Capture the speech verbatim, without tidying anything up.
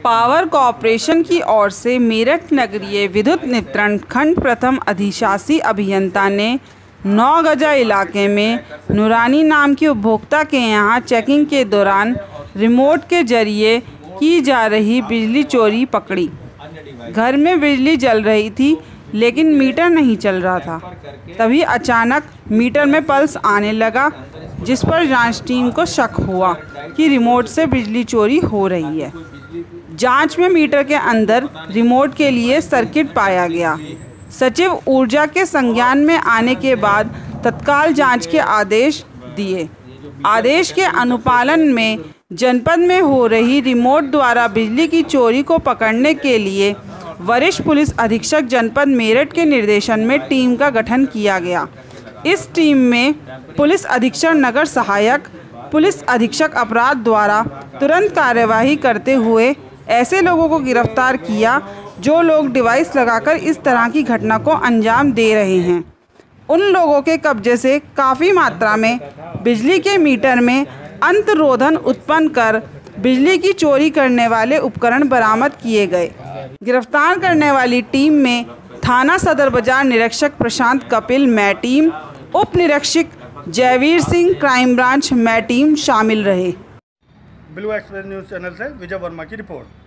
Power corporation की ओर से मेरठ नगरीय विद्युत वितरण खंड प्रथम अधिशासी अभियंता ने नौगजा इलाके में नूरानी नाम के उपभोक्ता के यहां चेकिंग के दौरान रिमोट के जरिए की जा रही बिजली चोरी पकड़ी। घर में बिजली जल रही थी लेकिन मीटर नहीं चल रहा था। तभी अचानक मीटर में पल्स आने लगा, जिस पर जांच टीम को शक हुआ कि रिमोट से बिजली चोरी हो रही है। जांच में मीटर के अंदर रिमोट के लिए सर्किट पाया गया। सचिव ऊर्जा के संज्ञान में आने के बाद तत्काल जांच के आदेश दिए। आदेश के अनुपालन में जनपद में हो रही रिमोट द्वारा बिजली की चोरी को पकड़ने के लिए वरिष्ठ पुलिस अधीक्षक जनपद मेरठ के निर्देशन में टीम का गठन किया गया। इस टीम में पुलिस अधीक्षक नगर सहायक, पुलिस अधीक्षक अपराध द्वारा तुरंत कार्यवाही करते हुए ऐसे लोगों को गिरफ्तार किया जो लोग डिवाइस लगाकर इस तरह की घटना को अंजाम दे रहे हैं। उन लोगों के कब्जे से काफ़ी मात्रा में बिजली के मीटर में अंतरोधन उत्पन्न कर बिजली की चोरी करने वाले उपकरण बरामद किए गए। गिरफ्तार करने वाली टीम में थाना सदर बाजार निरीक्षक प्रशांत कपिल मै टीम, उप निरीक्षक जयवीर सिंह क्राइम ब्रांच मै टीम शामिल रहे। ब्लू एक्सप्रेस न्यूज़ चैनल से विजय वर्मा की रिपोर्ट।